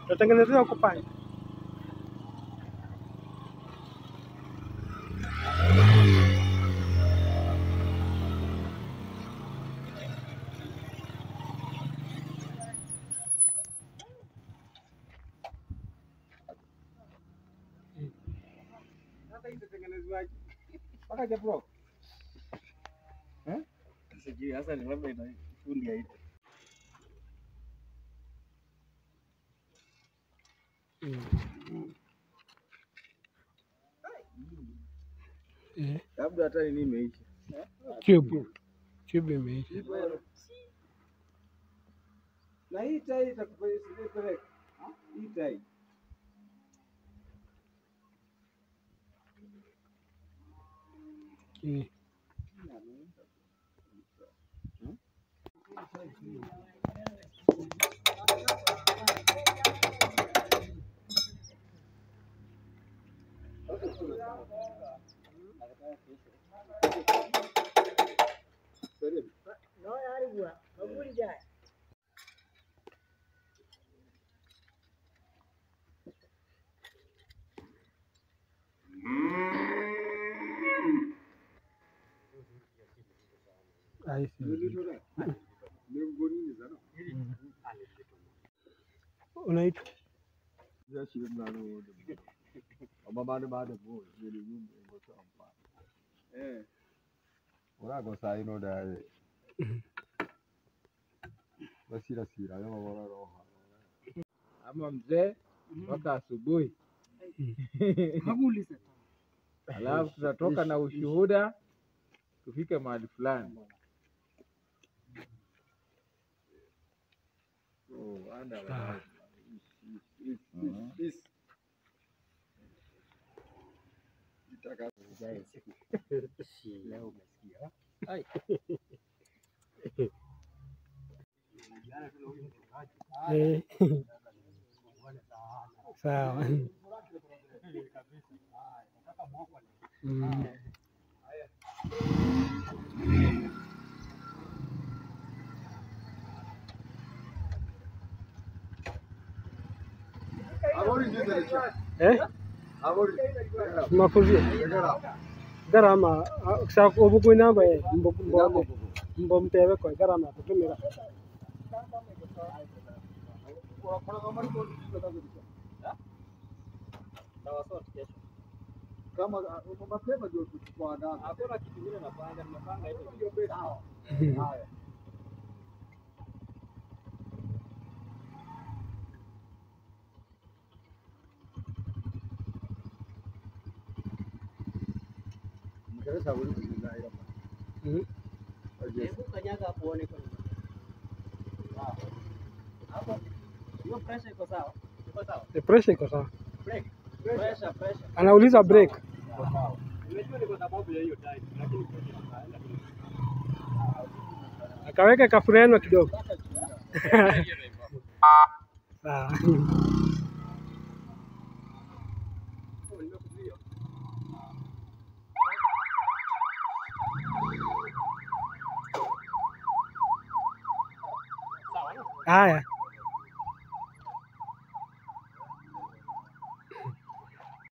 Natengenezewa kupanda. Sasa hizo tengenezwaje? Paka japro. Sijui hasa ni labda ina fundi ya hiyo. Labda hata nini imeisha. Cube imeisha. Na hii tai itakupeleka. Hii tai. No, yarigwa. Kaburi jai. I see. Unaitwa? Ama mzee mpaka asubuhi. Alafu tutatoka na ushuhuda tufike mahali fulani. Sawa. Mafuzia. Garama sa obuku namba mbomtebe ko garama kutumira. Kama mapema ndio tuchukua ndani. Hakuna kitu kingine napanga hivi ndio best. Haya. Mkereza wali kuzinga ila. Hebu kanyaga kuone kwa nini. Hapo. Hiyo pressure iko sawa? Iko sawa? Pressure iko sawa. Brake. Pressure. Anauliza break. Nimejua ni kwa sababu ya hiyo time, lakini pressure ikaenda. Akaweka kafureno kidogo. Sawa. Haya.